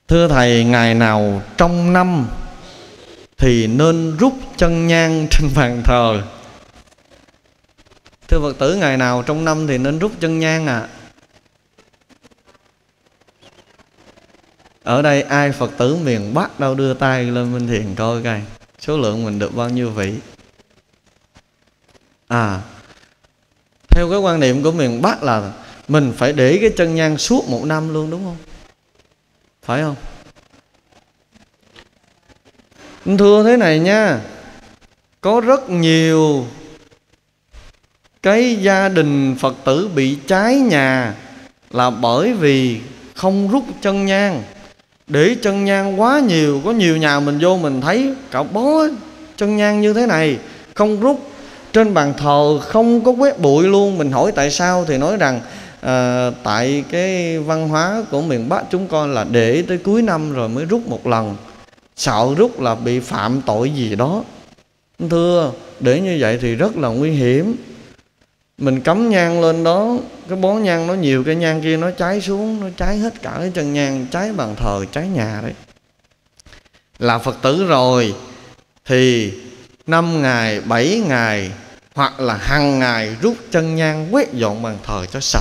Thưa Thầy, ngày nào trong năm thì nên rút chân nhang trên bàn thờ? Thưa Phật tử, ngày nào trong năm thì nên rút chân nhang à? Ở đây ai Phật tử miền Bắc đâu, đưa tay lên Minh Thiền coi coi số lượng mình được bao nhiêu vị. Theo cái quan niệm của miền Bắc là mình phải để cái chân nhang suốt một năm luôn, đúng không? Phải không? Thưa thế này nha, có rất nhiều cái gia đình Phật tử bị cháy nhà là bởi vì không rút chân nhang. Để chân nhang quá nhiều. Có nhiều nhà mình vô mình thấy cả bó chân nhang như thế này, không rút. Trên bàn thờ không có quét bụi luôn. Mình hỏi tại sao thì nói rằng tại cái văn hóa của miền Bắc chúng con là để tới cuối năm rồi mới rút một lần, sợ rút là bị phạm tội gì đó. Thưa, để như vậy thì rất là nguy hiểm. Mình cắm nhang lên đó, cái bó nhang nó nhiều, cái nhang kia nó cháy xuống, nó cháy hết cả cái chân nhang, cháy bàn thờ, cháy nhà đấy. Là Phật tử rồi thì 5 ngày, 7 ngày hoặc là hàng ngày rút chân nhang, quét dọn bàn thờ cho sạch.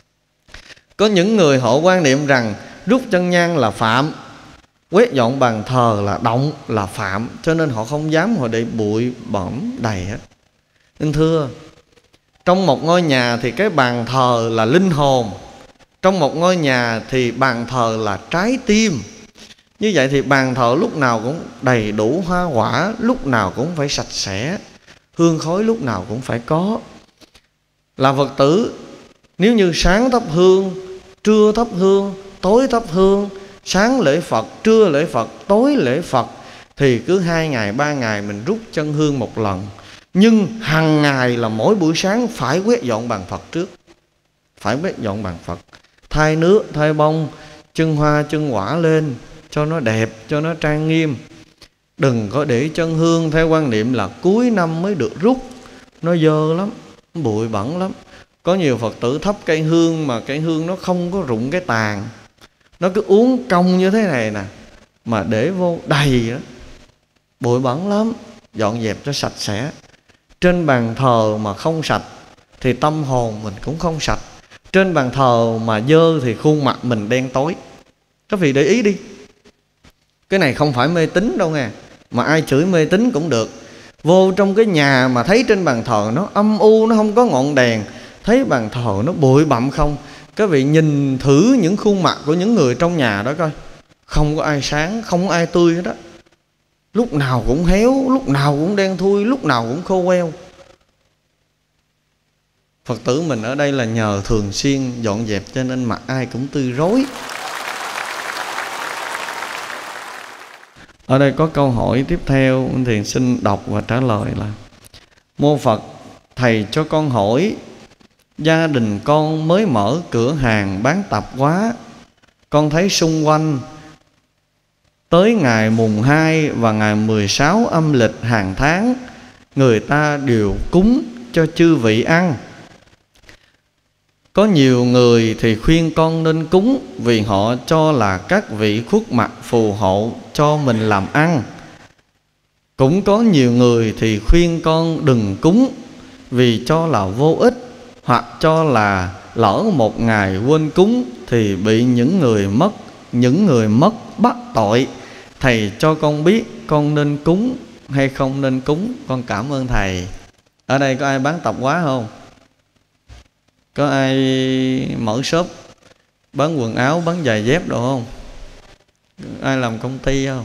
Có những người họ quan niệm rằng rút chân nhang là phạm, quét dọn bàn thờ là động, là phạm, cho nên họ không dám họ để bụi bẩn đầy hết. Nên thưa, trong một ngôi nhà thì cái bàn thờ là linh hồn, trong một ngôi nhà thì bàn thờ là trái tim. Như vậy thì bàn thờ lúc nào cũng đầy đủ hoa quả, lúc nào cũng phải sạch sẽ, hương khói lúc nào cũng phải có. Là Phật tử, nếu như sáng thắp hương, trưa thắp hương, tối thắp hương, sáng lễ Phật, trưa lễ Phật, tối lễ Phật, thì cứ 2 ngày, 3 ngày mình rút chân hương một lần. Nhưng hàng ngày là mỗi buổi sáng phải quét dọn bàn Phật trước. Phải quét dọn bàn Phật, thay nước, thay bông, chân hoa, chân quả lên cho nó đẹp, cho nó trang nghiêm. Đừng có để chân hương theo quan niệm là cuối năm mới được rút. Nó dơ lắm, bụi bẩn lắm. Có nhiều Phật tử thắp cây hương mà cây hương nó không có rụng cái tàn, nó cứ uốn cong như thế này nè, mà để vô đầy đó, bụi bẩn lắm. Dọn dẹp cho sạch sẽ. Trên bàn thờ mà không sạch thì tâm hồn mình cũng không sạch. Trên bàn thờ mà dơ thì khuôn mặt mình đen tối. Các vị để ý đi, cái này không phải mê tín đâu nghe, mà ai chửi mê tín cũng được. Vô trong cái nhà mà thấy trên bàn thờ nó âm u, nó không có ngọn đèn, thấy bàn thờ nó bụi bặm không, các vị nhìn thử những khuôn mặt của những người trong nhà đó coi, không có ai sáng, không có ai tươi hết đó. Lúc nào cũng héo, lúc nào cũng đen thui, lúc nào cũng khô queo. Phật tử mình ở đây là nhờ thường xuyên dọn dẹp cho nên mặt ai cũng tươi rối. Ở đây có câu hỏi tiếp theo, Minh Thiền xin đọc và trả lời là: Mô Phật, Thầy cho con hỏi, gia đình con mới mở cửa hàng bán tạp hóa. Con thấy xung quanh tới ngày mùng 2 và ngày 16 âm lịch hàng tháng, người ta đều cúng cho chư vị ăn. Có nhiều người thì khuyên con nên cúng vì họ cho là các vị khuất mặt phù hộ cho mình làm ăn. Cũng có nhiều người thì khuyên con đừng cúng vì cho là vô ích, hoặc cho là lỡ một ngày quên cúng thì bị những người mất bắt tội. Thầy cho con biết con nên cúng hay không nên cúng. Con cảm ơn Thầy. Ở đây có ai bán tạp hóa không? Có ai mở shop bán quần áo, bán giày dép đồ không? Ai làm công ty không?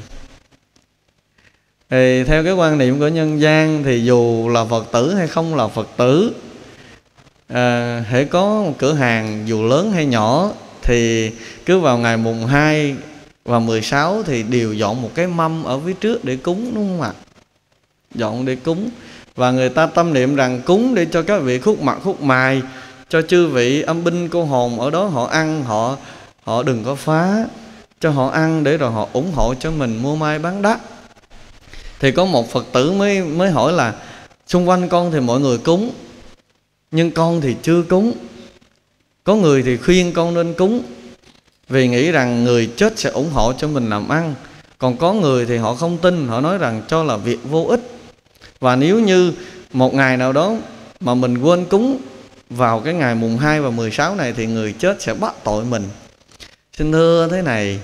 Thì theo cái quan niệm của nhân gian thì dù là Phật tử hay không là Phật tử, hễ có một cửa hàng dù lớn hay nhỏ thì cứ vào ngày mùng 2 và 16 thì đều dọn một cái mâm ở phía trước để cúng, đúng không ạ? Dọn để cúng. Và người ta tâm niệm rằng cúng để cho các vị khuất mặt khuất mày, cho chư vị âm binh cô hồn ở đó họ ăn, họ đừng có phá, cho họ ăn để rồi họ ủng hộ cho mình mua mai bán đắt. Thì có một Phật tử mới hỏi là xung quanh con thì mọi người cúng, nhưng con thì chưa cúng. Có người thì khuyên con nên cúng, vì nghĩ rằng người chết sẽ ủng hộ cho mình làm ăn. Còn có người thì họ không tin, họ nói rằng cho là việc vô ích. Và nếu như một ngày nào đó mà mình quên cúng vào cái ngày mùng 2 và 16 này thì người chết sẽ bắt tội mình. Xin thưa thế này,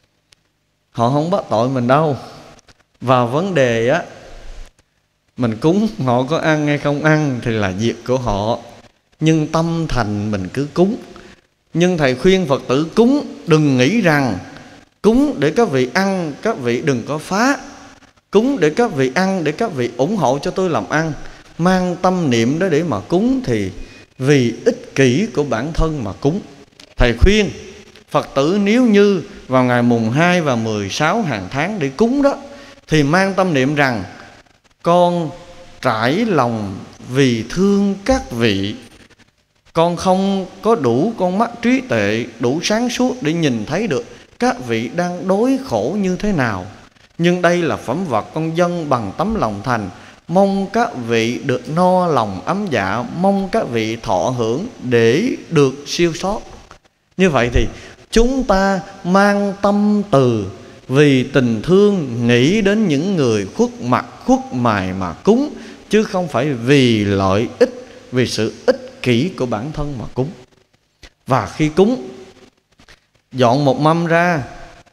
họ không bắt tội mình đâu. Và vấn đề á, mình cúng họ có ăn hay không ăn thì là việc của họ, nhưng tâm thành mình cứ cúng. Nhưng thầy khuyên Phật tử cúng đừng nghĩ rằng cúng để các vị ăn, các vị đừng có phá. Cúng để các vị ăn, để các vị ủng hộ cho tôi làm ăn. Mang tâm niệm đó để mà cúng thì vì ích kỷ của bản thân mà cúng. Thầy khuyên Phật tử nếu như vào ngày mùng 2 và 16 hàng tháng để cúng đó, thì mang tâm niệm rằng con trải lòng vì thương các vị. Con không có đủ con mắt trí tuệ, đủ sáng suốt để nhìn thấy được các vị đang đối khổ như thế nào. Nhưng đây là phẩm vật con dâng bằng tấm lòng thành, mong các vị được no lòng ấm dạ, mong các vị thọ hưởng để được siêu thoát. Như vậy thì chúng ta mang tâm từ vì tình thương, nghĩ đến những người khuất mặt khuất mày mà cúng, chứ không phải vì lợi ích, vì sự ích kỷ của bản thân mà cúng. Và khi cúng, dọn một mâm ra.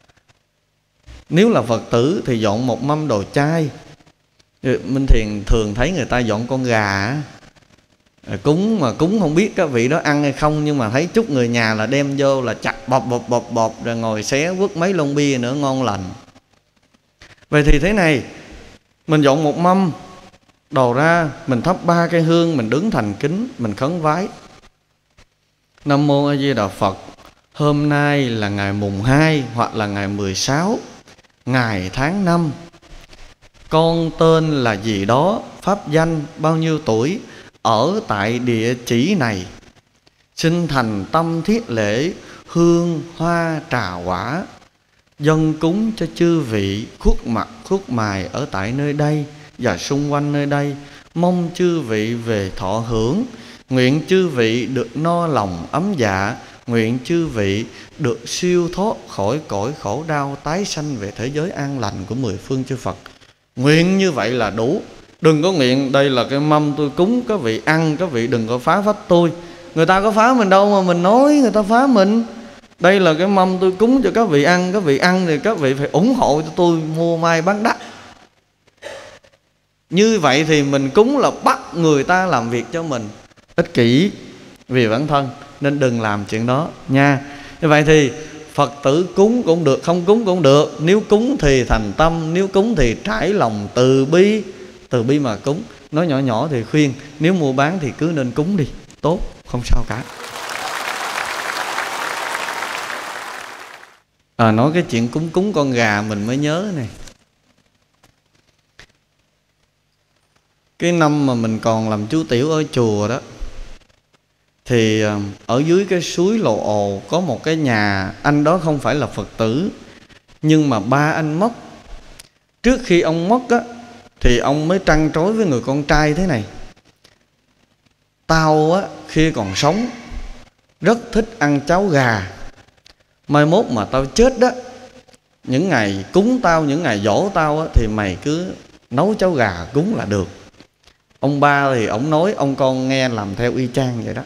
Nếu là Phật tử thì dọn một mâm đồ chay. Minh Thiền thường thấy người ta dọn con gà cúng, mà cúng không biết các vị đó ăn hay không, nhưng mà thấy chút người nhà là đem vô là chặt bọp rồi ngồi xé vứt mấy lon bia nữa, ngon lành. Vậy thì thế này, mình dọn một mâm đồ ra, mình thắp 3 cây hương, mình đứng thành kính, mình khấn vái: Nam Mô A Di Đà Phật. Hôm nay là ngày mùng 2 hoặc là ngày 16, ngày tháng năm. Con tên là gì đó, pháp danh bao nhiêu tuổi, ở tại địa chỉ này. Xin thành tâm thiết lễ hương hoa trà quả, dâng cúng cho chư vị khuất mặt khuất mày ở tại nơi đây và xung quanh nơi đây. Mong chư vị về thọ hưởng. Nguyện chư vị được no lòng ấm dạ. Nguyện chư vị được siêu thoát khỏi cõi khổ đau, tái sanh về thế giới an lành của 10 phương chư Phật. Nguyện như vậy là đủ. Đừng có nguyện đây là cái mâm tôi cúng, các vị ăn, các vị đừng có phá phách tôi. Người ta có phá mình đâu mà mình nói người ta phá mình. Đây là cái mâm tôi cúng cho các vị ăn, các vị ăn thì các vị phải ủng hộ cho tôi mua mai bán đắt. Như vậy thì mình cúng là bắt người ta làm việc cho mình, ích kỷ vì bản thân, nên đừng làm chuyện đó nha. Như vậy thì Phật tử cúng cũng được, không cúng cũng được. Nếu cúng thì thành tâm, nếu cúng thì trải lòng từ bi mà cúng. Nói nhỏ nhỏ thì khuyên nếu mua bán thì cứ nên cúng đi, tốt, không sao cả. Nói cái chuyện cúng con gà mình mới nhớ này. Cái năm mà mình còn làm chú tiểu ở chùa đó, thì ở dưới cái suối Lồ Ồ có một cái nhà. Anh đó không phải là Phật tử, nhưng mà ba anh mất. Trước khi ông mất á, thì ông mới trăn trối với người con trai thế này: tao á, khi còn sống rất thích ăn cháo gà. Mai mốt mà tao chết đó, những ngày cúng tao, những ngày dỗ tao á, thì mày cứ nấu cháo gà cúng là được. Ông ba thì ông nói, ông con nghe làm theo y chang vậy đó.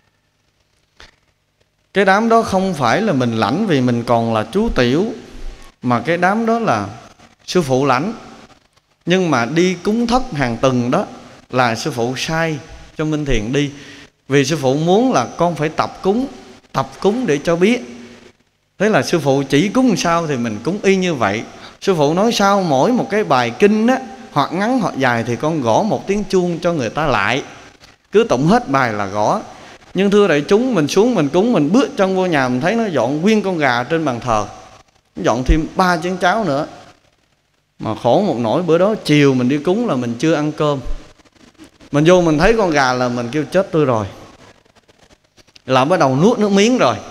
Cái đám đó không phải là mình lãnh vì mình còn là chú tiểu, mà cái đám đó là sư phụ lãnh. Nhưng mà đi cúng thất hàng tuần đó là sư phụ sai cho Minh Thiền đi. Vì sư phụ muốn là con phải tập cúng để cho biết. Thế là sư phụ chỉ cúng sao thì mình cúng y như vậy. Sư phụ nói sau mỗi một cái bài kinh á, hoặc ngắn hoặc dài thì con gõ một tiếng chuông cho người ta lại. Cứ tụng hết bài là gõ. Nhưng thưa đại chúng, mình xuống mình cúng, mình bước chân vô nhà mình thấy nó dọn nguyên con gà trên bàn thờ, dọn thêm 3 chén cháo nữa. Mà khổ một nỗi bữa đó chiều mình đi cúng là mình chưa ăn cơm. Mình vô mình thấy con gà là mình kêu chết tôi rồi, là bắt đầu nuốt nước miếng rồi.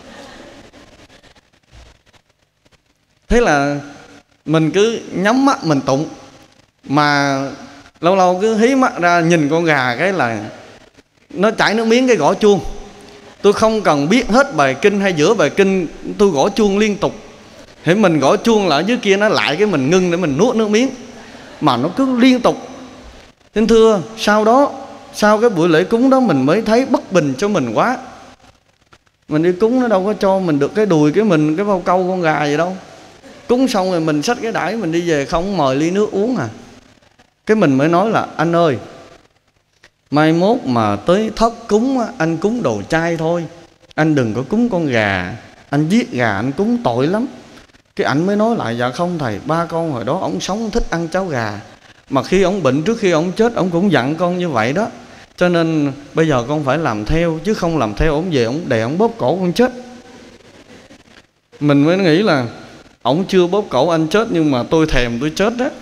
Thế là mình cứ nhắm mắt mình tụng, mà lâu lâu cứ hí mắt ra nhìn con gà cái là nó chảy nước miếng, cái gõ chuông. Tôi không cần biết hết bài kinh hay giữa bài kinh, tôi gõ chuông liên tục. Thế mình gõ chuông là ở dưới kia nó lại, cái mình ngưng để mình nuốt nước miếng, mà nó cứ liên tục. Nên thưa, sau đó, sau cái buổi lễ cúng đó mình mới thấy bất bình cho mình quá. Mình đi cúng nó đâu có cho mình được cái đùi cái bao câu con gà gì đâu. Cúng xong rồi mình xách cái đãi mình đi về, không mời ly nước uống à. Cái mình mới nói là anh ơi, mai mốt mà tới thất cúng anh cúng đồ chay thôi, anh đừng có cúng con gà, anh giết gà anh cúng tội lắm. Cái ảnh mới nói lại, dạ không thầy, ba con hồi đó ổng sống thích ăn cháo gà, mà khi ổng bệnh, trước khi ổng chết ổng cũng dặn con như vậy đó, cho nên bây giờ con phải làm theo, chứ không làm theo ổng về ổng đè ổng bóp cổ con chết. Mình mới nghĩ là ổng chưa bóp cổ anh chết, nhưng mà tôi thèm tôi chết đó.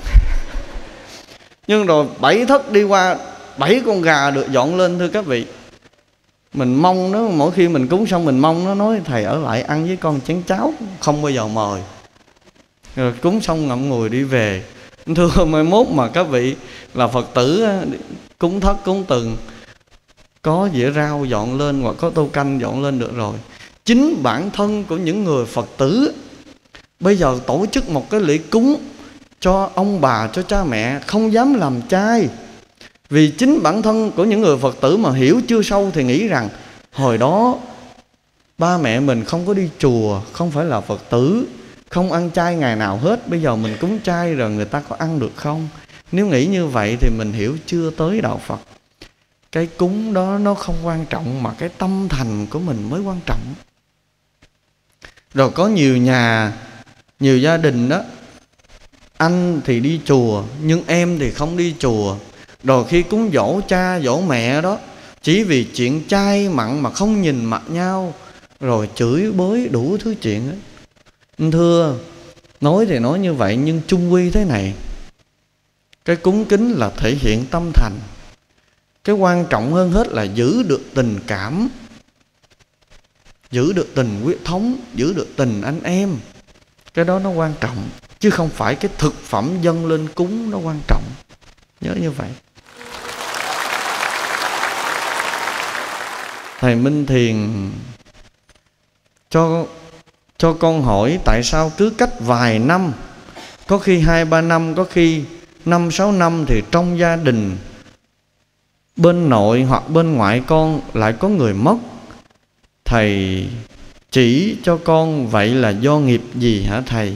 Nhưng rồi 7 thất đi qua, 7 con gà được dọn lên thưa các vị. Mình mong nó, mỗi khi mình cúng xong mình mong nó nói thầy ở lại ăn với con chén cháo, không bao giờ mời. Rồi cúng xong ngậm ngùi đi về. Thưa mai mốt mà các vị là Phật tử cúng thất cúng từng, có dĩa rau dọn lên hoặc có tô canh dọn lên được rồi. Chính bản thân của những người Phật tử bây giờ tổ chức một cái lễ cúng cho ông bà, cho cha mẹ, không dám làm chay. Vì chính bản thân của những người Phật tử mà hiểu chưa sâu thì nghĩ rằng hồi đó ba mẹ mình không có đi chùa, không phải là Phật tử, không ăn chay ngày nào hết, bây giờ mình cúng chay rồi người ta có ăn được không? Nếu nghĩ như vậy thì mình hiểu chưa tới đạo Phật. Cái cúng đó nó không quan trọng, mà cái tâm thành của mình mới quan trọng. Rồi có nhiều nhà, nhiều gia đình đó, anh thì đi chùa nhưng em thì không đi chùa. Rồi khi cúng dỗ cha dỗ mẹ đó, chỉ vì chuyện chay mặn mà không nhìn mặt nhau, rồi chửi bới đủ thứ chuyện ấy. Thưa, nói thì nói như vậy, nhưng chung quy thế này, cái cúng kính là thể hiện tâm thành. Cái quan trọng hơn hết là giữ được tình cảm, giữ được tình huyết thống, giữ được tình anh em. Cái đó nó quan trọng, chứ không phải cái thực phẩm dâng lên cúng nó quan trọng. Nhớ như vậy. Thầy Minh Thiền cho con hỏi tại sao cứ cách vài năm, có khi 2-3 năm, có khi 5-6 năm, thì trong gia đình bên nội hoặc bên ngoại con lại có người mất. Thầy chỉ cho con vậy là do nghiệp gì hả thầy?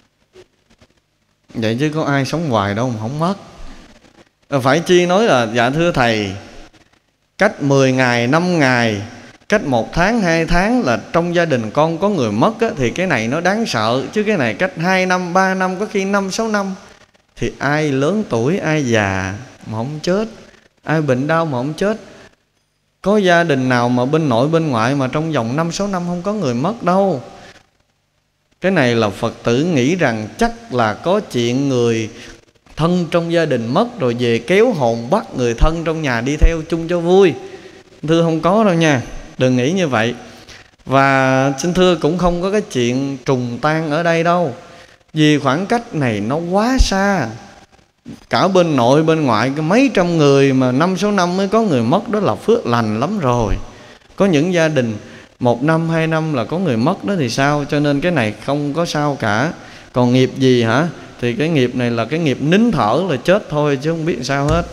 Vậy chứ có ai sống hoài đâu mà không mất. Phải chi nói là dạ thưa thầy, cách 10 ngày, 5 ngày, cách 1 tháng, 2 tháng là trong gia đình con có người mất á, thì cái này nó đáng sợ. Chứ cái này cách 2 năm, 3 năm, có khi 5-6 năm, thì ai lớn tuổi, ai già mà không chết, ai bệnh đau mà không chết. Có gia đình nào mà bên nội bên ngoại mà trong vòng 5-6 năm không có người mất đâu. Cái này là Phật tử nghĩ rằng chắc là có chuyện người thân trong gia đình mất, rồi về kéo hồn bắt người thân trong nhà đi theo chung cho vui. Thưa không có đâu nha, đừng nghĩ như vậy. Và xin thưa cũng không có cái chuyện trùng tan ở đây đâu, vì khoảng cách này nó quá xa. Cả bên nội bên ngoại mấy trăm người mà 5-6 năm mới có người mất, đó là phước lành lắm rồi. Có những gia đình 1 năm 2 năm là có người mất đó thì sao? Cho nên cái này không có sao cả. Còn nghiệp gì hả? Thì cái nghiệp này là cái nghiệp nín thở là chết thôi, chứ không biết sao hết.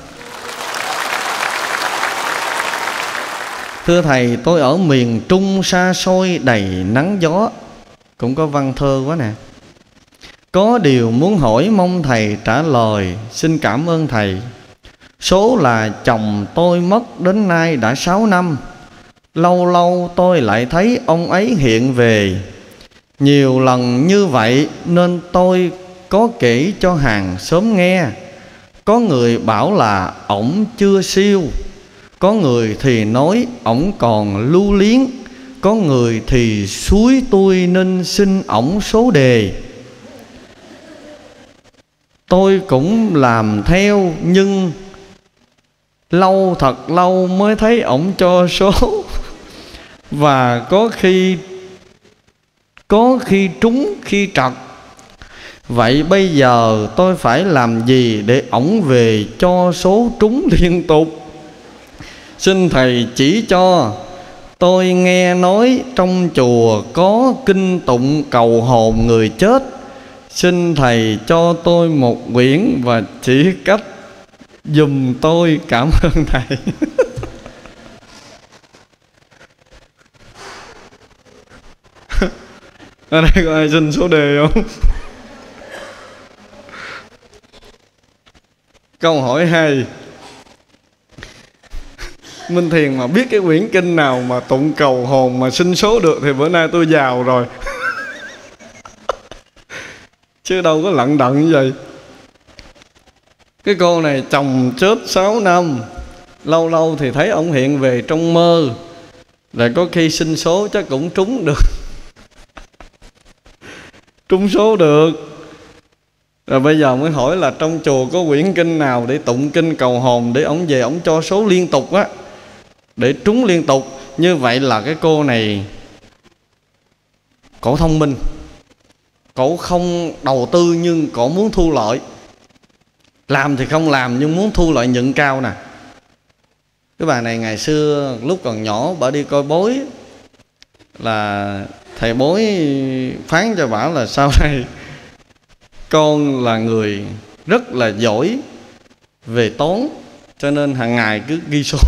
Thưa thầy, tôi ở miền Trung xa xôi đầy nắng gió. Cũng có văn thơ quá nè. Có điều muốn hỏi mong thầy trả lời, xin cảm ơn thầy. Số là chồng tôi mất đến nay đã 6 năm. Lâu lâu tôi lại thấy ông ấy hiện về. Nhiều lần như vậy nên tôi có kể cho hàng xóm nghe. Có người bảo là ổng chưa siêu, có người thì nói ổng còn lưu luyến, có người thì xúi tôi nên xin ổng số đề. Tôi cũng làm theo, nhưng lâu thật lâu mới thấy ổng cho số. Và có khi trúng, khi trật. Vậy bây giờ tôi phải làm gì để ổng về cho số trúng liên tục? Xin thầy chỉ cho. tôi nghe nói trong chùa có kinh tụng cầu hồn người chết, xin thầy cho tôi một quyển và chỉ cách giùm tôi, cảm ơn thầy. Ở đây có ai xin số đề không? Câu hỏi 2. Minh Thiền mà biết cái quyển kinh nào mà tụng cầu hồn mà xin số được thì bữa nay tôi giàu rồi. Chứ đâu có lận đận như vậy. Cái cô này chồng chết 6 năm, lâu lâu thì thấy ông hiện về trong mơ, lại có khi xin số chắc cũng trúng được. Trúng số được. Rồi bây giờ mới hỏi là trong chùa có quyển kinh nào để tụng kinh cầu hồn, để ông về ông cho số liên tục á, để trúng liên tục. Như vậy là cái cô này cổ thông minh, cổ không đầu tư nhưng cổ muốn thu lợi. Làm thì không làm nhưng muốn thu lợi nhuận cao nè. Cái bà này ngày xưa lúc còn nhỏ bà đi coi bói, là thầy bói phán cho bà là sau này con là người rất là giỏi về toán, cho nên hàng ngày cứ ghi số.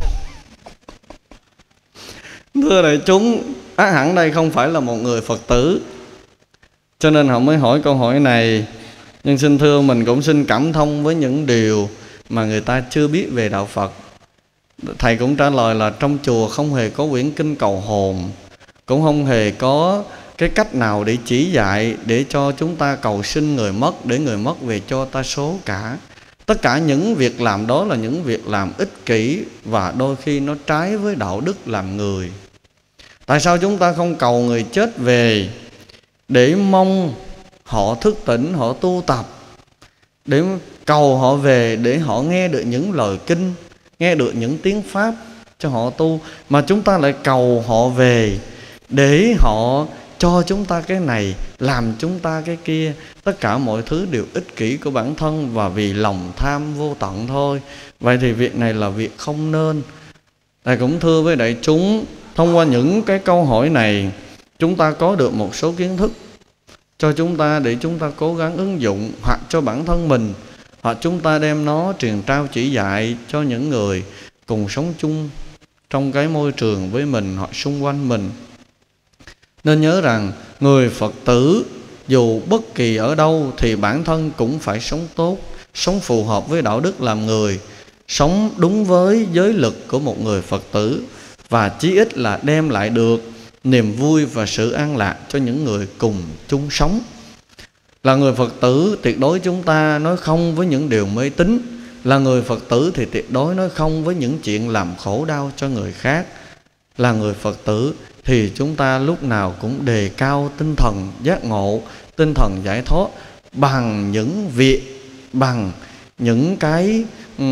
Thưa đại chúng, hẳn đây không phải là một người Phật tử, cho nên họ mới hỏi câu hỏi này. Nhưng xin thưa, mình cũng xin cảm thông với những điều mà người ta chưa biết về đạo Phật. Thầy cũng trả lời là trong chùa không hề có quyển kinh cầu hồn, cũng không hề có cái cách nào để chỉ dạy để cho chúng ta cầu xin người mất, để người mất về cho ta số cả. Tất cả những việc làm đó là những việc làm ích kỷ và đôi khi nó trái với đạo đức làm người. Tại sao chúng ta không cầu người chết về để mong họ thức tỉnh, họ tu tập, để cầu họ về để họ nghe được những lời kinh, nghe được những tiếng Pháp cho họ tu, mà chúng ta lại cầu họ về để họ cho chúng ta cái này, làm chúng ta cái kia. Tất cả mọi thứ đều ích kỷ của bản thân và vì lòng tham vô tận thôi. Vậy thì việc này là việc không nên. Thầy cũng thưa với đại chúng, thông qua những cái câu hỏi này, chúng ta có được một số kiến thức cho chúng ta để chúng ta cố gắng ứng dụng, hoặc cho bản thân mình, hoặc chúng ta đem nó truyền trao chỉ dạy cho những người cùng sống chung trong cái môi trường với mình hoặc xung quanh mình. Nên nhớ rằng người Phật tử dù bất kỳ ở đâu thì bản thân cũng phải sống tốt, sống phù hợp với đạo đức làm người, sống đúng với giới lực của một người Phật tử, và chí ít là đem lại được niềm vui và sự an lạc cho những người cùng chung sống. Là người Phật tử, tuyệt đối chúng ta nói không với những điều mê tín. Là người Phật tử thì tuyệt đối nói không với những chuyện làm khổ đau cho người khác. Là người Phật tử thì chúng ta lúc nào cũng đề cao tinh thần giác ngộ, tinh thần giải thoát bằng những việc, bằng những cái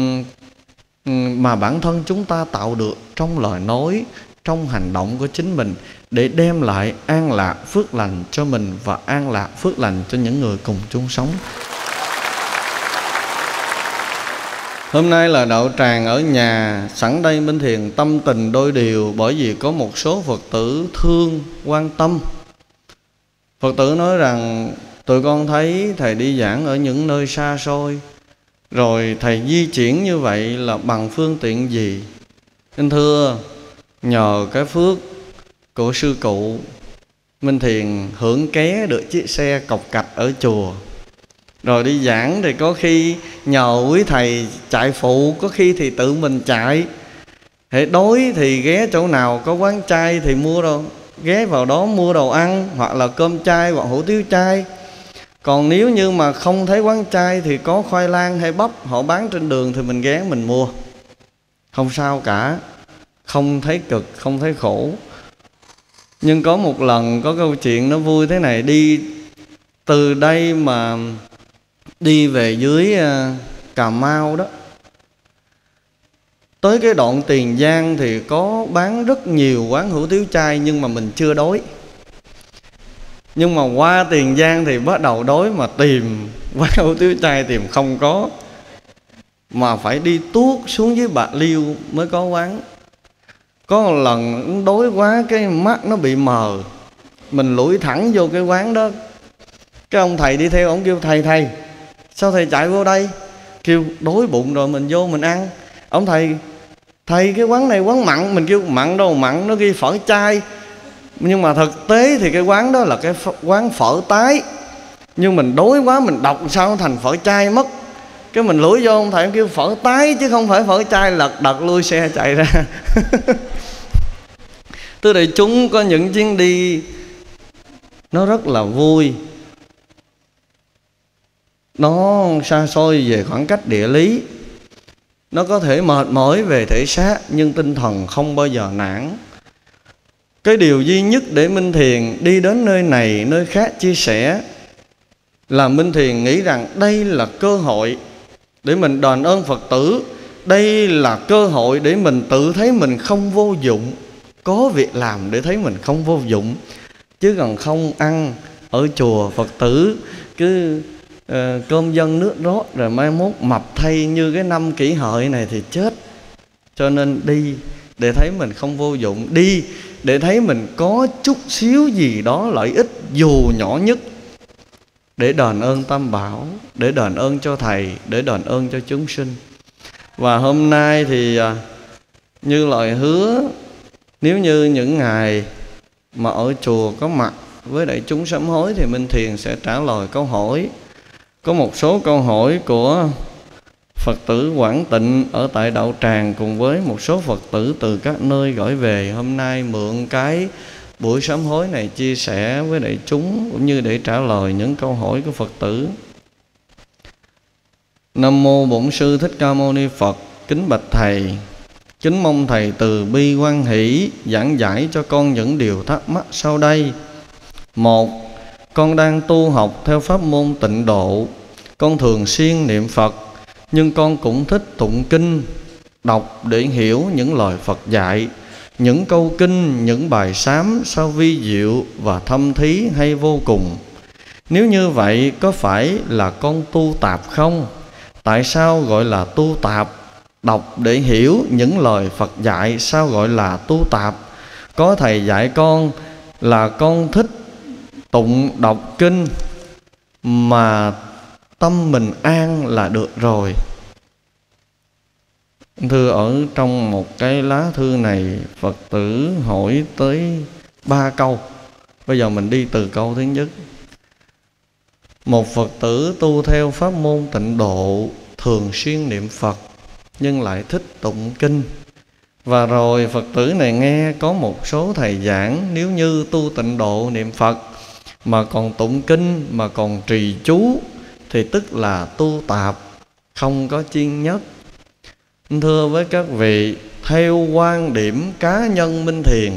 mà bản thân chúng ta tạo được trong lời nói, trong hành động của chính mình, để đem lại an lạc phước lành cho mình và an lạc phước lành cho những người cùng chung sống. Hôm nay là đạo tràng ở nhà, sẵn đây Minh Thiền tâm tình đôi điều, bởi vì có một số Phật tử thương, quan tâm. Phật tử nói rằng tụi con thấy thầy đi giảng ở những nơi xa xôi, rồi thầy di chuyển như vậy là bằng phương tiện gì? Xin thưa, nhờ cái phước của sư cụ, Minh Thiền hưởng ké được chiếc xe cọc cạch ở chùa. Rồi đi giảng thì có khi nhờ quý thầy chạy phụ, có khi thì tự mình chạy. Hệ đói thì ghé chỗ nào có quán chay thì mua đâu, ghé vào đó mua đồ ăn, hoặc là cơm chay hoặc hủ tiếu chay. Còn nếu như mà không thấy quán chay thì có khoai lang hay bắp họ bán trên đường thì mình ghé mình mua, không sao cả, không thấy cực, không thấy khổ. Nhưng có một lần có câu chuyện nó vui thế này. Đi từ đây mà đi về dưới Cà Mau đó, tới cái đoạn Tiền Giang thì có bán rất nhiều quán hủ tiếu chay, nhưng mà mình chưa đói. Nhưng mà qua Tiền Giang thì bắt đầu đói, mà tìm quán hủ tiếu chay tìm không có, mà phải đi tuốt xuống dưới Bạc Liêu mới có quán. Có một lần đói quá cái mắt nó bị mờ, mình lủi thẳng vô cái quán đó. Cái ông thầy đi theo, ông kêu thầy sao thầy chạy vô đây? Kêu đói bụng rồi mình vô mình ăn. Ông thầy cái quán này quán mặn. Mình kêu mặn đâu mặn, nó ghi phở chay. Nhưng mà thực tế thì cái quán đó là cái quán phở tái. Nhưng mình đói quá mình đọc sao thành phở chay mất. Cái mình lủi vô, ông thầy ông kêu phở tái chứ không phải phở chay, lật đật lui xe chạy ra. Thưa đại chúng, có những chuyến đi nó rất là vui, nó xa xôi về khoảng cách địa lý, nó có thể mệt mỏi về thể xác nhưng tinh thần không bao giờ nản. Cái điều duy nhất để Minh Thiền đi đến nơi này nơi khác chia sẻ là Minh Thiền nghĩ rằng đây là cơ hội để mình đền ơn Phật tử. Đây là cơ hội để mình tự thấy mình không vô dụng, có việc làm để thấy mình không vô dụng. Chứ còn không ăn ở chùa Phật tử cứ cơm dân nước rót rồi mai mốt mập thay như cái năm Kỷ Hợi này thì chết. Cho nên đi để thấy mình không vô dụng, đi để thấy mình có chút xíu gì đó lợi ích dù nhỏ nhất, để đền ơn Tam Bảo, để đền ơn cho Thầy, để đền ơn cho chúng sinh. Và hôm nay thì như lời hứa, nếu như những ngày mà ở chùa có mặt với đại chúng sám hối thì Minh Thiền sẽ trả lời câu hỏi. Có một số câu hỏi của Phật tử Quảng Tịnh ở tại Đạo Tràng cùng với một số Phật tử từ các nơi gửi về. Hôm nay mượn cái buổi sám hối này chia sẻ với đại chúng cũng như để trả lời những câu hỏi của Phật tử. Nam mô Bổn Sư Thích Ca Mâu Ni Phật. Kính bạch Thầy, kính mong Thầy từ bi hoan hỷ giảng giải cho con những điều thắc mắc sau đây. 1. Con đang tu học theo pháp môn Tịnh Độ. Con thường xuyên niệm Phật, nhưng con cũng thích tụng kinh, đọc để hiểu những lời Phật dạy. Những câu kinh, những bài sám sao vi diệu và thâm thí hay vô cùng. Nếu như vậy có phải là con tu tạp không? Tại sao gọi là tu tạp? Đọc để hiểu những lời Phật dạy sao gọi là tu tạp? Có Thầy dạy con là con thích tụng đọc kinh mà tâm mình an là được rồi. Thưa, ở trong một cái lá thư này Phật tử hỏi tới 3 câu. Bây giờ mình đi từ câu thứ nhất. Một Phật tử tu theo pháp môn Tịnh Độ, thường xuyên niệm Phật nhưng lại thích tụng kinh. Và rồi Phật tử này nghe có một số thầy giảng nếu như tu Tịnh Độ niệm Phật mà còn tụng kinh, mà còn trì chú thì tức là tu tạp, không có chuyên nhất. Thưa với các vị, theo quan điểm cá nhân Minh Thiền,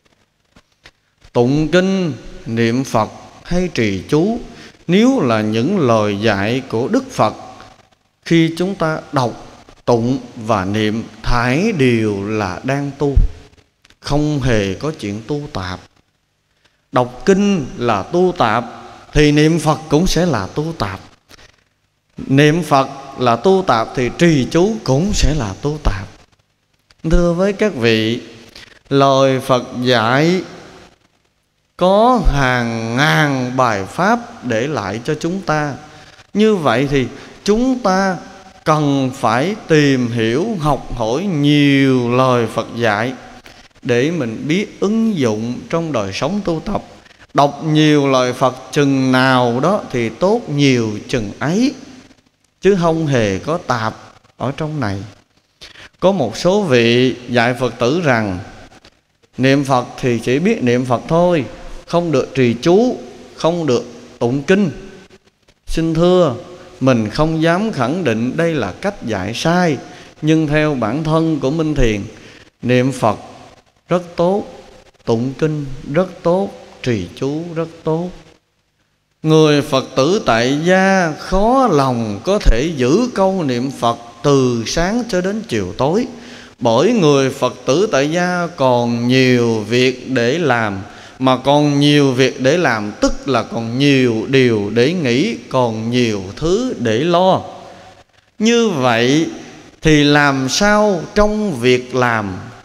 tụng kinh, niệm Phật hay trì chú nếu là những lời dạy của Đức Phật, khi chúng ta đọc, tụng và niệm thải đều là đang tu, không hề có chuyện tu tạp. Đọc kinh là tu tạp thì niệm Phật cũng sẽ là tu tạp. Niệm Phật là tu tạp thì trì chú cũng sẽ là tu tạp. Thưa với các vị, lời Phật dạy có hàng ngàn bài pháp để lại cho chúng ta. Như vậy thì chúng ta cần phải tìm hiểu, học hỏi nhiều lời Phật dạy để mình biết ứng dụng trong đời sống tu tập. Đọc nhiều lời Phật chừng nào đó thì tốt nhiều chừng ấy, chứ không hề có tạp ở trong này. Có một số vị dạy Phật tử rằng niệm Phật thì chỉ biết niệm Phật thôi, không được trì chú, không được tụng kinh. Xin thưa, mình không dám khẳng định đây là cách dạy sai, nhưng theo bản thân của Minh Thiền, niệm Phật rất tốt, tụng kinh rất tốt, trì chú rất tốt. Người Phật tử tại gia khó lòng có thể giữ câu niệm Phật từ sáng cho đến chiều tối, bởi người Phật tử tại gia còn nhiều việc để làm. Mà còn nhiều việc để làm tức là còn nhiều điều để nghĩ, còn nhiều thứ để lo. Như vậy thì làm sao trong việc làm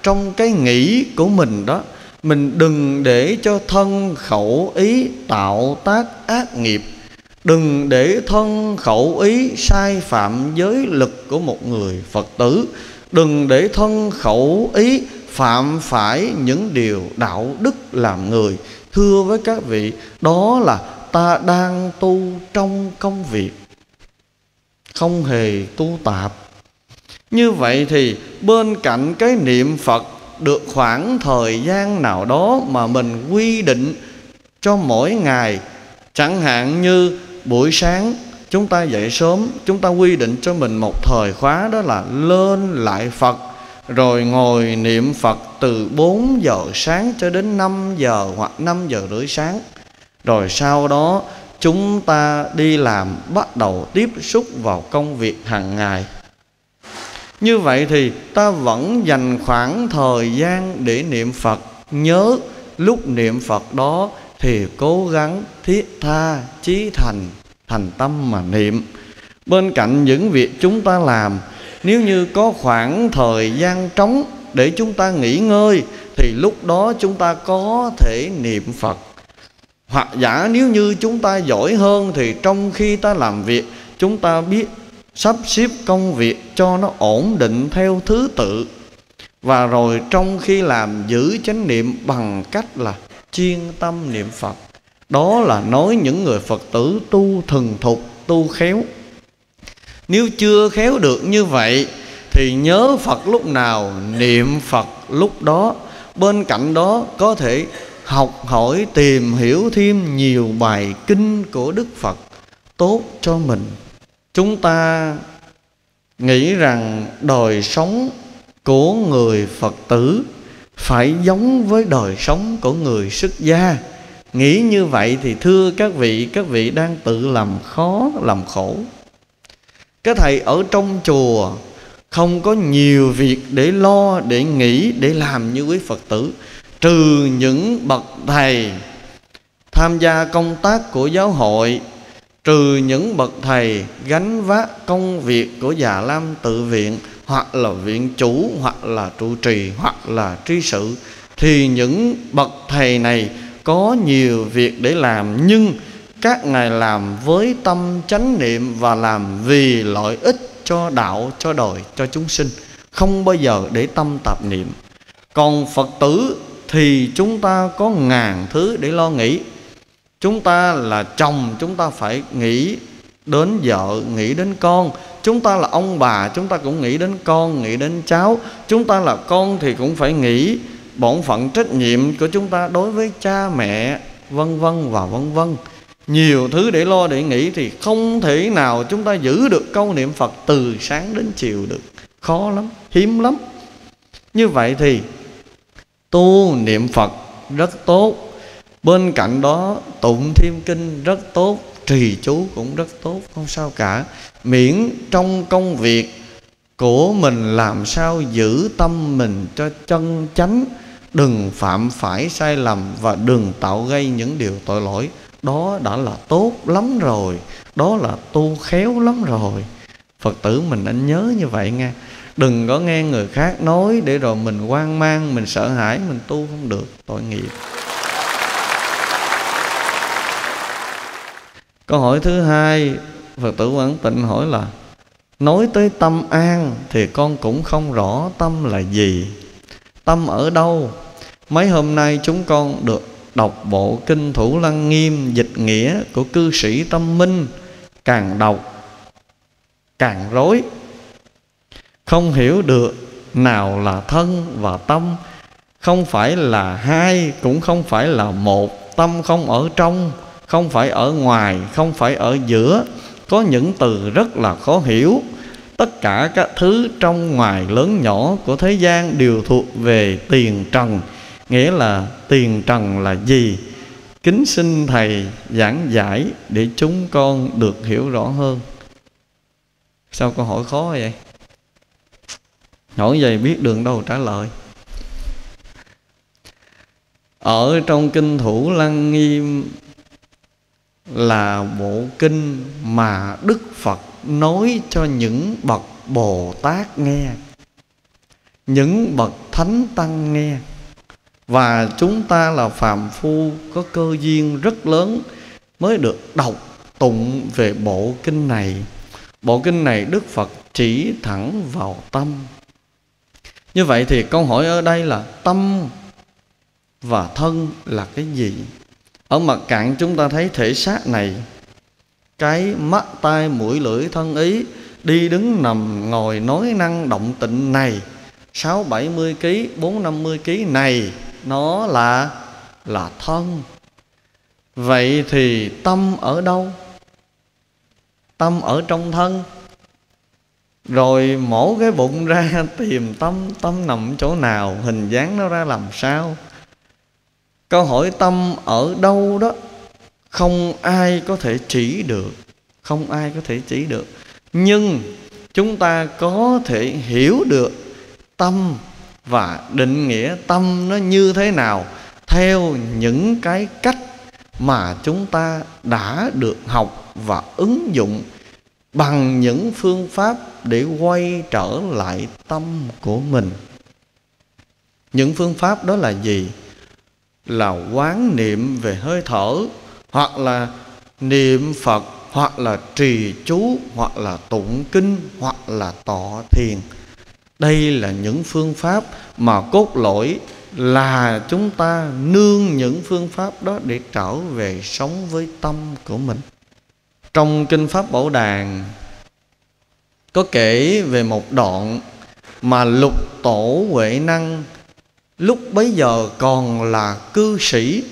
trong cái nghĩ của mình đó, mình đừng để cho thân khẩu ý tạo tác ác nghiệp. Đừng để thân khẩu ý sai phạm giới lực của một người Phật tử. Đừng để thân khẩu ý phạm phải những điều đạo đức làm người. Thưa với các vị, đó là ta đang tu trong công việc, không hề tu tạp. Như vậy thì bên cạnh cái niệm Phật được khoảng thời gian nào đó mà mình quy định cho mỗi ngày, chẳng hạn như buổi sáng chúng ta dậy sớm, chúng ta quy định cho mình một thời khóa, đó là lên lại Phật, rồi ngồi niệm Phật từ 4 giờ sáng cho đến 5 giờ hoặc 5 giờ rưỡi sáng. Rồi sau đó chúng ta đi làm, bắt đầu tiếp xúc vào công việc hàng ngày. Như vậy thì ta vẫn dành khoảng thời gian để niệm Phật. Nhớ lúc niệm Phật đó thì cố gắng thiết tha chí thành tâm mà niệm. Bên cạnh những việc chúng ta làm, nếu như có khoảng thời gian trống để chúng ta nghỉ ngơi thì lúc đó chúng ta có thể niệm Phật. Hoặc giả nếu như chúng ta giỏi hơn thì trong khi ta làm việc, chúng ta biết sắp xếp công việc cho nó ổn định theo thứ tự. Và rồi trong khi làm giữ chánh niệm bằng cách là chuyên tâm niệm Phật. Đó là nói những người Phật tử tu thuần thục, tu khéo. Nếu chưa khéo được như vậy thì nhớ Phật lúc nào niệm Phật lúc đó. Bên cạnh đó có thể học hỏi tìm hiểu thêm nhiều bài kinh của Đức Phật tốt cho mình. Chúng ta nghĩ rằng đời sống của người Phật tử phải giống với đời sống của người xuất gia. Nghĩ như vậy thì thưa các vị đang tự làm khó làm khổ. Các thầy ở trong chùa không có nhiều việc để lo, để nghĩ, để làm như quý Phật tử. Trừ những bậc thầy tham gia công tác của giáo hội, trừ những bậc thầy gánh vác công việc của Già Lam Tự Viện, hoặc là viện chủ, hoặc là trụ trì, hoặc là tri sự, thì những bậc thầy này có nhiều việc để làm, nhưng các ngài làm với tâm chánh niệm và làm vì lợi ích cho đạo, cho đời, cho chúng sinh, không bao giờ để tâm tạp niệm. Còn Phật tử thì chúng ta có ngàn thứ để lo nghĩ. Chúng ta là chồng, chúng ta phải nghĩ đến vợ, nghĩ đến con. Chúng ta là ông bà, chúng ta cũng nghĩ đến con, nghĩ đến cháu. Chúng ta là con thì cũng phải nghĩ bổn phận trách nhiệm của chúng ta đối với cha mẹ, vân vân và vân vân. Nhiều thứ để lo để nghĩ thì không thể nào chúng ta giữ được câu niệm Phật từ sáng đến chiều được. Khó lắm, hiếm lắm. Như vậy thì tu niệm Phật rất tốt. Bên cạnh đó tụng thêm kinh rất tốt, trì chú cũng rất tốt, không sao cả. Miễn trong công việc của mình làm sao giữ tâm mình cho chân chánh, đừng phạm phải sai lầm và đừng tạo gây những điều tội lỗi. Đó đã là tốt lắm rồi, đó là tu khéo lắm rồi. Phật tử mình nên nhớ như vậy nha. Đừng có nghe người khác nói để rồi mình hoang mang, mình sợ hãi, mình tu không được, tội nghiệp. Câu hỏi thứ hai, Phật tử Quảng Tịnh hỏi là: nói tới tâm an thì con cũng không rõ tâm là gì, tâm ở đâu. Mấy hôm nay chúng con được đọc bộ kinh Thủ Lăng Nghiêm dịch nghĩa của cư sĩ Tâm Minh, càng đọc càng rối, không hiểu được nào là thân và tâm. Không phải là hai, cũng không phải là một. Tâm không ở trong, không phải ở ngoài, không phải ở giữa. Có những từ rất là khó hiểu. Tất cả các thứ trong ngoài lớn nhỏ của thế gian đều thuộc về tiền trần. Nghĩa là tiền trần là gì? Kính xin Thầy giảng giải để chúng con được hiểu rõ hơn. Sao câu hỏi khó vậy? Hỏi vậy biết đường đâu trả lời. Ở trong kinh Thủ Lăng Nghiêm là bộ kinh mà Đức Phật nói cho những bậc Bồ Tát nghe. Những bậc thánh tăng nghe. Và chúng ta là phàm phu có cơ duyên rất lớn mới được đọc tụng về bộ kinh này. Bộ kinh này Đức Phật chỉ thẳng vào tâm. Như vậy thì câu hỏi ở đây là tâm và thân là cái gì? Ở mặt cạn chúng ta thấy thể xác này, cái mắt, tai, mũi, lưỡi, thân, ý, đi đứng nằm ngồi nói năng động tịnh này, 6-70 kg, 4-50 kg này, nó là thân. Vậy thì tâm ở đâu? Tâm ở trong thân. Rồi mổ cái bụng ra tìm tâm, tâm nằm chỗ nào, hình dáng nó ra làm sao? Câu hỏi tâm ở đâu đó không ai có thể chỉ được. Không ai có thể chỉ được. Nhưng chúng ta có thể hiểu được tâm và định nghĩa tâm nó như thế nào theo những cái cách mà chúng ta đã được học và ứng dụng bằng những phương pháp để quay trở lại tâm của mình. Những phương pháp đó là gì? Là quán niệm về hơi thở, hoặc là niệm Phật, hoặc là trì chú, hoặc là tụng kinh, hoặc là tọa thiền. Đây là những phương pháp mà cốt lõi là chúng ta nương những phương pháp đó để trở về sống với tâm của mình. Trong Kinh Pháp Bảo Đàn có kể về một đoạn mà Lục Tổ Huệ Năng lúc bấy giờ còn là cư sĩ.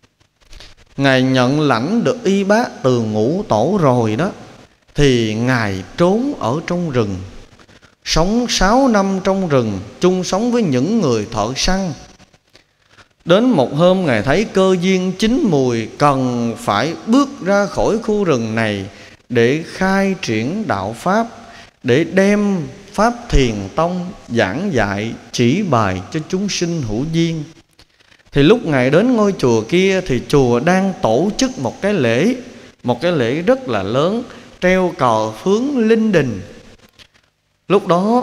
Ngài nhận lãnh được y bát từ Ngũ Tổ rồi đó, thì Ngài trốn ở trong rừng, sống 6 năm trong rừng, chung sống với những người thợ săn. Đến một hôm Ngài thấy cơ duyên chín mùi, cần phải bước ra khỏi khu rừng này để khai triển đạo Pháp, để đem Pháp Thiền Tông giảng dạy chỉ bài cho chúng sinh hữu duyên. Thì lúc Ngài đến ngôi chùa kia thì chùa đang tổ chức một cái lễ rất là lớn, treo cờ phướng linh đình. Lúc đó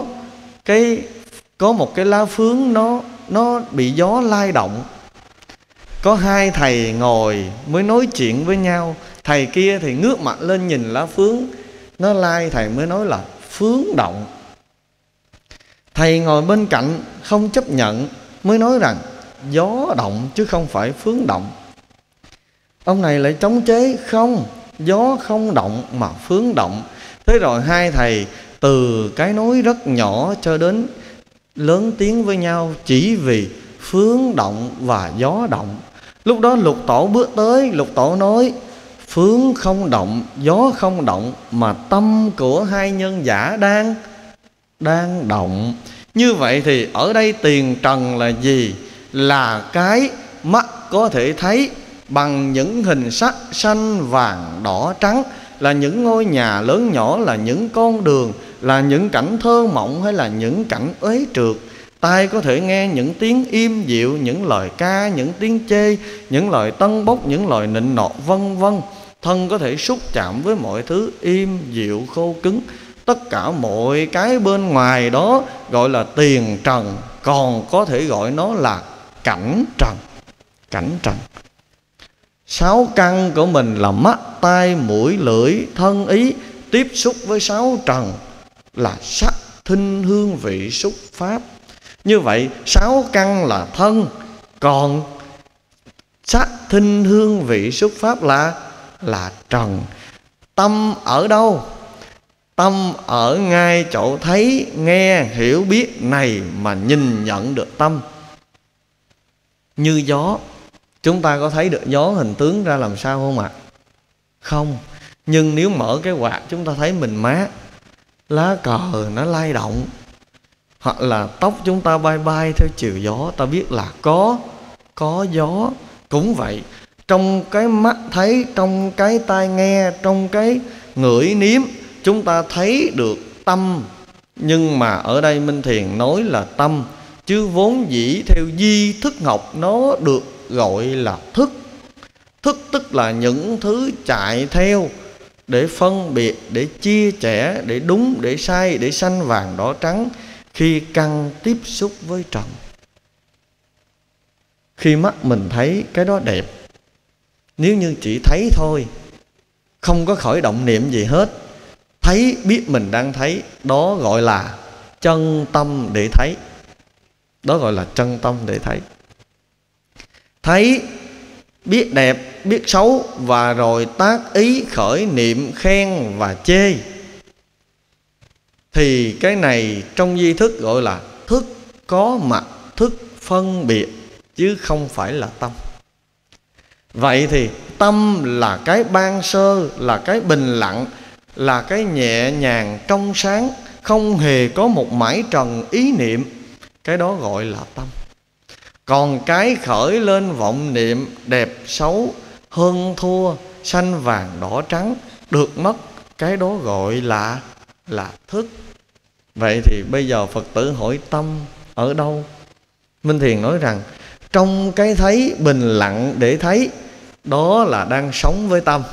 có một cái lá phướng nó bị gió lay động. Có hai thầy ngồi mới nói chuyện với nhau. Thầy kia thì ngước mặt lên nhìn lá phướng, nó lay, thầy mới nói là phướng động. Thầy ngồi bên cạnh không chấp nhận, mới nói rằng gió động chứ không phải phướng động. Ông này lại chống chế, không, gió không động mà phướng động. Thế rồi hai thầy từ cái nói rất nhỏ cho đến lớn tiếng với nhau chỉ vì phướng động và gió động. Lúc đó Lục Tổ bước tới, Lục Tổ nói phướng không động, gió không động, mà tâm của hai nhân giả đang động. Như vậy thì ở đây tiền trần là gì? Là cái mắt có thể thấy bằng những hình sắc xanh, vàng, đỏ, trắng, là những ngôi nhà lớn nhỏ, là những con đường, là những cảnh thơ mộng, hay là những cảnh uế trượt. Tai có thể nghe những tiếng im dịu, những lời ca, những tiếng chê, những lời tân bốc, những lời nịnh nọt, vân vân. Thân có thể xúc chạm với mọi thứ im dịu khô cứng. Tất cả mọi cái bên ngoài đó gọi là tiền trần, còn có thể gọi nó là cảnh trần. Cảnh trần. 6 căn của mình là mắt, tai, mũi, lưỡi, thân, ý, tiếp xúc với 6 trần là sắc, thinh, hương, vị, xúc, pháp. Như vậy 6 căn là thân, còn sắc, thinh, hương, vị, xúc, pháp là trần. Tâm ở đâu? Tâm ở ngay chỗ thấy, nghe, hiểu, biết này mà nhìn nhận được tâm. Như gió, chúng ta có thấy được gió hình tướng ra làm sao không ạ? Không. Nhưng nếu mở cái quạt chúng ta thấy mình mát, lá cờ nó lay động, hoặc là tóc chúng ta bay bay theo chiều gió, ta biết là có gió. Cũng vậy, trong cái mắt thấy, trong cái tai nghe, trong cái ngửi nếm, chúng ta thấy được tâm. Nhưng mà ở đây Minh Thiền nói là tâm, chứ vốn dĩ theo di thức học nó được gọi là thức. Thức tức là những thứ chạy theo để phân biệt, để chia sẻ, để đúng, để sai, để xanh vàng đỏ trắng khi căn tiếp xúc với trần. khi mắt mình thấy cái đó đẹp, nếu như chỉ thấy thôi, không có khởi động niệm gì hết, thấy biết mình đang thấy, đó gọi là chân tâm để thấy. Đó gọi là chân tâm để thấy. Thấy biết đẹp, biết xấu, và rồi tác ý khởi niệm khen và chê, thì cái này trong di thức gọi là thức có mặt, thức phân biệt, chứ không phải là tâm. Vậy thì tâm là cái ban sơ, là cái bình lặng, là cái nhẹ nhàng trong sáng, không hề có một mải trần ý niệm, cái đó gọi là tâm. Còn cái khởi lên vọng niệm đẹp xấu, hơn thua, xanh vàng đỏ trắng, được mất, cái đó gọi là thức. Vậy thì bây giờ Phật tử hỏi tâm ở đâu? Minh Thiền nói rằng trong cái thấy bình lặng để thấy, đó là đang sống với tâm.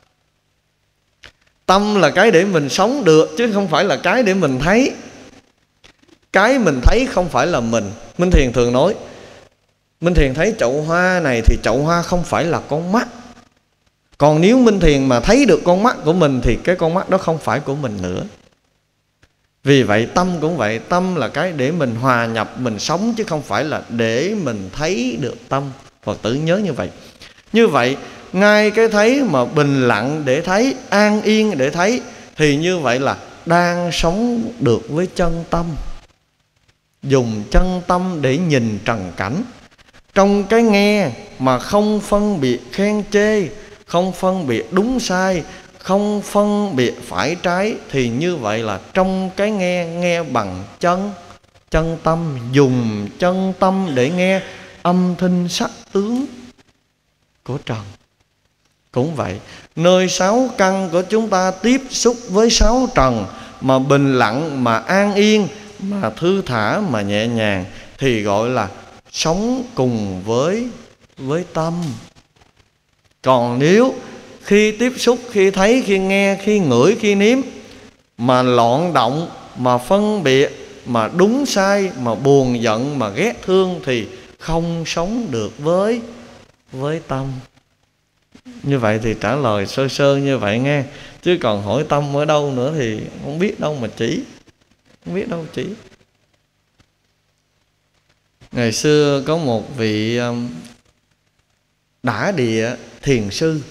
Tâm là cái để mình sống được, chứ không phải là cái để mình thấy. Cái mình thấy không phải là mình. Minh Thiền thường nói, Minh Thiền thấy chậu hoa này thì chậu hoa không phải là con mắt. Còn nếu Minh Thiền mà thấy được con mắt của mình thì cái con mắt đó không phải của mình nữa. Vì vậy tâm cũng vậy, tâm là cái để mình hòa nhập, mình sống, chứ không phải là để mình thấy được tâm. Phật tử nhớ như vậy. Như vậy, ngay cái thấy mà bình lặng để thấy, an yên để thấy, thì như vậy là đang sống được với chân tâm. Dùng chân tâm để nhìn trần cảnh. Trong cái nghe mà không phân biệt khen chê, không phân biệt đúng sai, không phân biệt phải trái, thì như vậy là trong cái nghe bằng chân tâm. Dùng chân tâm để nghe âm thanh sắc tướng của trần. Cũng vậy, nơi sáu căn của chúng ta tiếp xúc với sáu trần mà bình lặng, mà an yên, mà thư thả, mà nhẹ nhàng, thì gọi là sống cùng với tâm. Còn nếu khi tiếp xúc, khi thấy, khi nghe, khi ngửi, khi nếm mà loạn động, mà phân biệt, mà đúng sai, mà buồn giận, mà ghét thương, thì không sống được với tâm. Như vậy thì trả lời sơ sơ như vậy nghe. Chứ còn hỏi tâm ở đâu nữa thì không biết đâu mà chỉ. Không biết đâu chỉ. Ngày xưa có một vị đả địa thiền sư.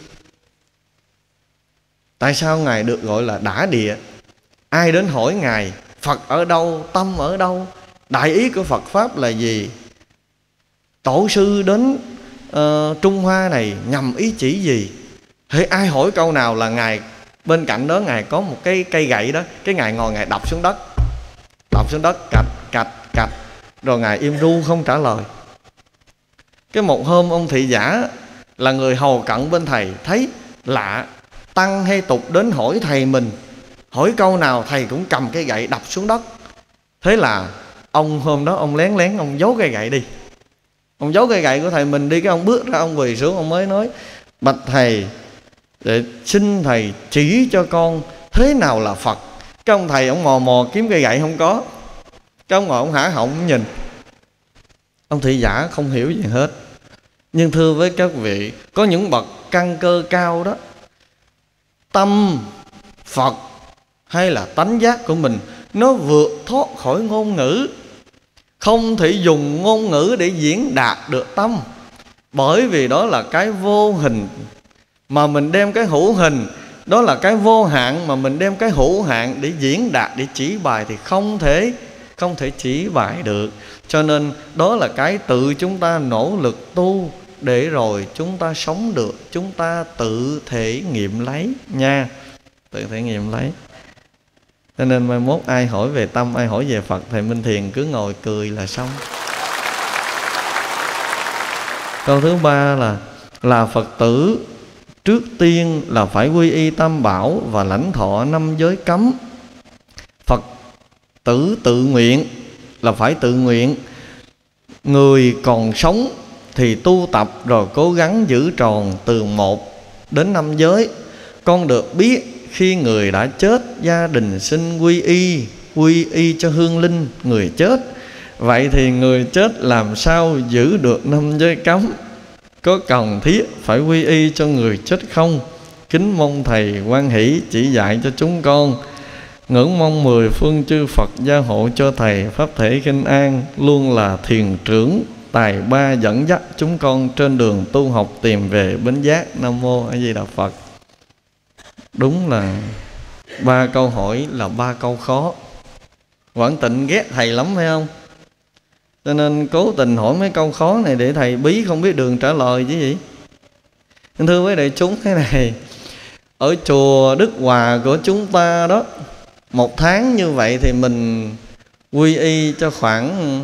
Tại sao Ngài được gọi là đả địa? Ai đến hỏi Ngài Phật ở đâu, tâm ở đâu, đại ý của Phật Pháp là gì, tổ sư đến Trung Hoa này nhằm ý chỉ gì, thế ai hỏi câu nào là Ngài bên cạnh đó Ngài có một cái cây gậy đó, cái Ngài ngồi Ngài đập xuống đất, cạch, rồi Ngài im ru không trả lời. Cái một hôm ông thị giả là người hầu cận bên thầy thấy lạ, tăng hay tục đến hỏi thầy mình, hỏi câu nào thầy cũng cầm cái gậy đập xuống đất. Thế là ông hôm đó ông lén lén ông giấu cây gậy đi. Ông giấu cây gậy của thầy mình đi, cái ông bước ra, ông quỳ xuống, ông mới nói: bạch thầy, để xin thầy chỉ cho con thế nào là Phật. Cái ông thầy ông mò mò kiếm cây gậy không có. Cái ông ngồi ông hả họng ông nhìn. Ông thị giả không hiểu gì hết. Nhưng thưa với các vị, có những bậc căn cơ cao đó, tâm Phật hay là tánh giác của mình nó vượt thoát khỏi ngôn ngữ. Không thể dùng ngôn ngữ để diễn đạt được tâm. Bởi vì đó là cái vô hình, mà mình đem cái hữu hình. Đó là cái vô hạn, mà mình đem cái hữu hạn để diễn đạt, để chỉ bài, thì không thể chỉ bài được. Cho nên đó là cái tự chúng ta nỗ lực tu, để rồi chúng ta sống được. Chúng ta tự thể nghiệm lấy nha. Tự thể nghiệm lấy. Cho nên mai mốt ai hỏi về tâm, ai hỏi về Phật, thầy Minh Thiền cứ ngồi cười là xong. Câu thứ ba là Phật tử trước tiên là phải quy y Tam Bảo và lãnh thọ 5 giới cấm. Phật tử tự nguyện là phải tự nguyện. Người còn sống thì tu tập rồi cố gắng giữ tròn từ 1 đến 5 giới. Con được biết khi người đã chết, gia đình xin quy y cho hương linh người chết, Vậy thì người chết làm sao giữ được 5 giới cấm? Có cần thiết phải quy y cho người chết không? Kính mong Thầy hoan hỷ chỉ dạy cho chúng con. Ngưỡng mong 10 phương chư Phật gia hộ cho Thầy Pháp thể kinh an, luôn là thiền trưởng tài ba dẫn dắt chúng con trên đường tu học tìm về bến giác. Nam mô A Di Đà Phật. Đúng là 3 câu hỏi là 3 câu khó. Quảng Tịnh ghét Thầy lắm phải không? Cho nên cố tình hỏi mấy câu khó này để Thầy bí không biết đường trả lời chứ gì. Thưa với đại chúng, thế này, ở chùa Đức Hòa của chúng ta đó, 1 tháng như vậy thì mình quy y cho khoảng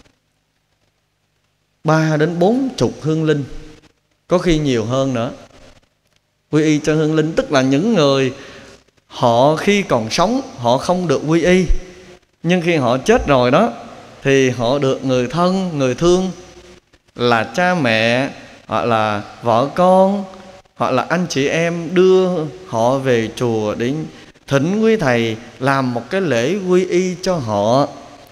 3 đến 40 hương linh, có khi nhiều hơn nữa. Quy y cho hương linh tức là những người họ khi còn sống họ không được quy y, nhưng khi họ chết rồi đó thì họ được người thân, người thương là cha mẹ hoặc là vợ con hoặc là anh chị em đưa họ về chùa để thỉnh quý Thầy làm một cái lễ quy y cho họ.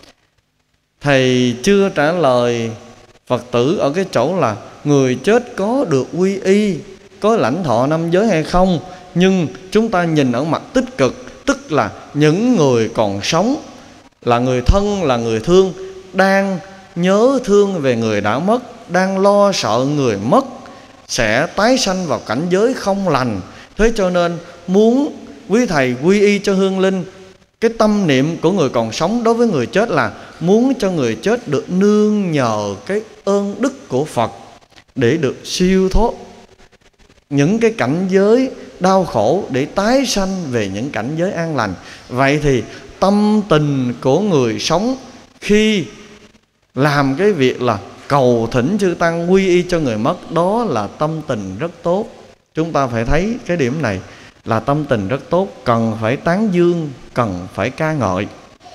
Thầy chưa trả lời Phật tử ở cái chỗ là người chết có được quy y, có lãnh thọ 5 giới hay không. Nhưng chúng ta nhìn ở mặt tích cực, tức là những người còn sống là người thân, là người thương, đang nhớ thương về người đã mất, đang lo sợ người mất sẽ tái sanh vào cảnh giới không lành. Thế cho nên muốn quý Thầy quy y cho hương linh, cái tâm niệm của người còn sống đối với người chết là muốn cho người chết được nương nhờ cái ơn đức của Phật để được siêu thoát những cái cảnh giới đau khổ, để tái sanh về những cảnh giới an lành. Vậy thì tâm tình của người sống khi làm cái việc là cầu thỉnh chư Tăng quy y cho người mất, đó là tâm tình rất tốt. Chúng ta phải thấy cái điểm này là tâm tình rất tốt, cần phải tán dương, cần phải ca ngợi.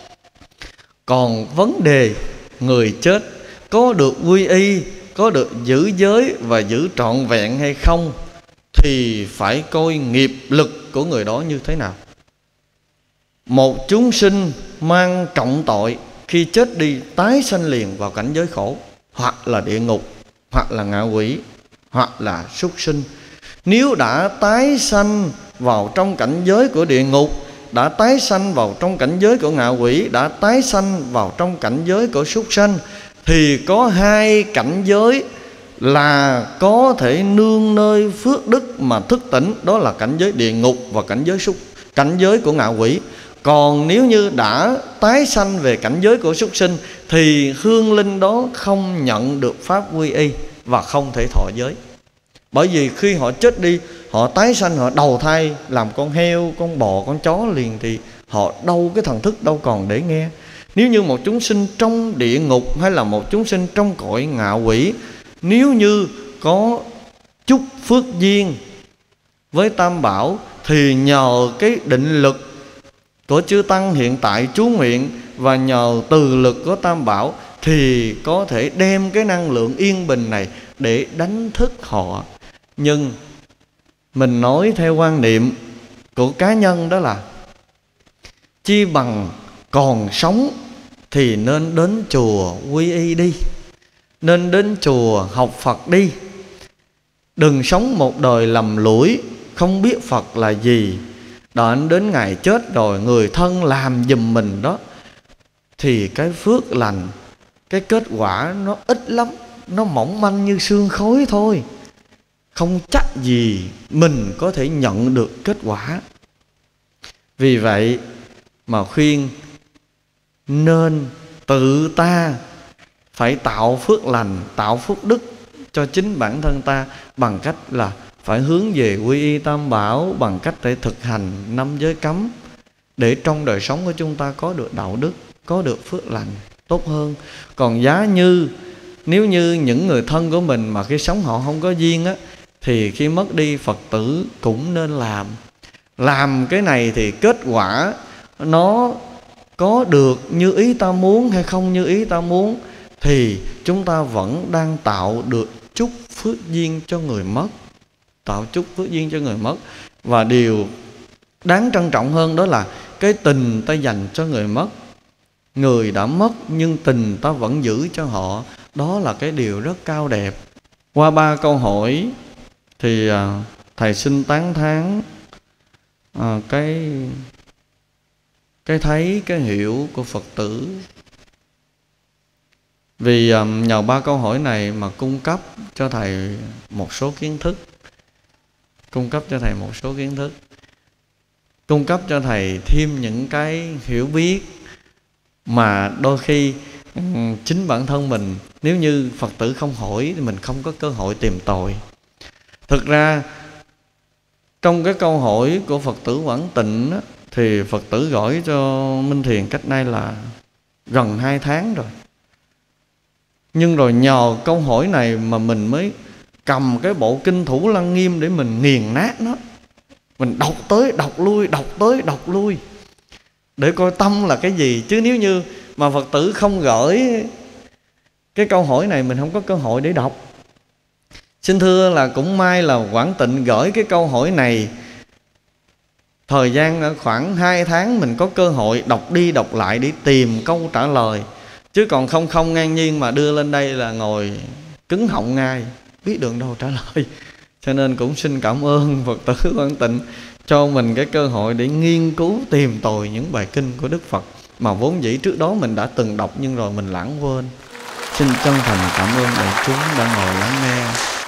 Còn vấn đề người chết có được quy y, có được giữ giới và giữ trọn vẹn hay không, thì phải coi nghiệp lực của người đó như thế nào. Một chúng sinh mang trọng tội khi chết đi tái sanh liền vào cảnh giới khổ, hoặc là địa ngục, hoặc là ngạ quỷ, hoặc là súc sinh. Nếu đã tái sanh vào trong cảnh giới của địa ngục, đã tái sanh vào trong cảnh giới của ngạ quỷ, đã tái sanh vào trong cảnh giới của súc sanh, thì có 2 cảnh giới là có thể nương nơi phước đức mà thức tỉnh, đó là cảnh giới địa ngục và cảnh giới của ngạ quỷ. Còn nếu như đã tái sanh về cảnh giới của súc sinh thì hương linh đó không nhận được pháp quy y và không thể thọ giới. Bởi vì khi họ chết đi, họ tái sanh, họ đầu thai làm con heo, con bò, con chó liền, thì họ đâu cái thần thức đâu còn để nghe. Nếu như một chúng sinh trong địa ngục hay là một chúng sinh trong cõi ngạ quỷ, nếu như có chút phước duyên với Tam Bảo thì nhờ cái định lực của chư Tăng hiện tại chú nguyện và nhờ từ lực của Tam Bảo thì có thể đem cái năng lượng yên bình này để đánh thức họ. Nhưng mình nói theo quan niệm của cá nhân, đó là chi bằng còn sống thì nên đến chùa quy y đi, nên đến chùa học Phật đi. Đừng sống một đời lầm lũi không biết Phật là gì, đợi đến ngày chết rồi người thân làm giùm mình đó, thì cái phước lành, cái kết quả nó ít lắm, nó mỏng manh như sương khói thôi, không chắc gì mình có thể nhận được kết quả. Vì vậy mà khuyên nên tự ta phải tạo phước lành, tạo phước đức cho chính bản thân ta bằng cách là phải hướng về quy y Tam Bảo, bằng cách để thực hành 5 giới cấm, để trong đời sống của chúng ta có được đạo đức, có được phước lành tốt hơn. Còn giá như nếu như những người thân của mình mà khi sống họ không có duyên á, thì khi mất đi Phật tử cũng nên làm cái này thì kết quả nó có được như ý ta muốn hay không như ý ta muốn, thì chúng ta vẫn đang tạo được chút phước duyên cho người mất, tạo chút phước duyên cho người mất. Và điều đáng trân trọng hơn đó là cái tình ta dành cho người mất. người đã mất nhưng tình ta vẫn giữ cho họ. Đó là cái điều rất cao đẹp. Qua 3 câu hỏi thì thầy xin tán thán cái thấy, cái hiểu của Phật tử. Vì nhờ 3 câu hỏi này mà cung cấp cho thầy một số kiến thức, cung cấp cho thầy một số kiến thức, cung cấp cho thầy thêm những cái hiểu biết mà đôi khi chính bản thân mình, nếu như Phật tử không hỏi thì mình không có cơ hội tìm tòi. Thực ra trong cái câu hỏi của Phật tử Quảng Tịnh á, thì Phật tử gửi cho Minh Thiền cách nay là gần 2 tháng rồi. Nhưng rồi nhờ câu hỏi này mà mình mới cầm cái bộ Kinh Thủ Lăng Nghiêm để mình nghiền nát nó. Mình đọc tới đọc lui, đọc tới đọc lui để coi tâm là cái gì. Chứ nếu như mà Phật tử không gửi cái câu hỏi này, mình không có cơ hội để đọc. Xin thưa là cũng may là Quảng Tịnh gửi cái câu hỏi này, thời gian khoảng 2 tháng mình có cơ hội đọc đi đọc lại để tìm câu trả lời. Chứ còn không ngang nhiên mà đưa lên đây là ngồi cứng họng ngay, biết đường đâu trả lời. Cho nên cũng xin cảm ơn Phật tử Quảng Tịnh cho mình cái cơ hội để nghiên cứu tìm tòi những bài kinh của Đức Phật mà vốn dĩ trước đó mình đã từng đọc nhưng rồi mình lãng quên. Xin chân thành cảm ơn đại chúng đã ngồi lắng nghe.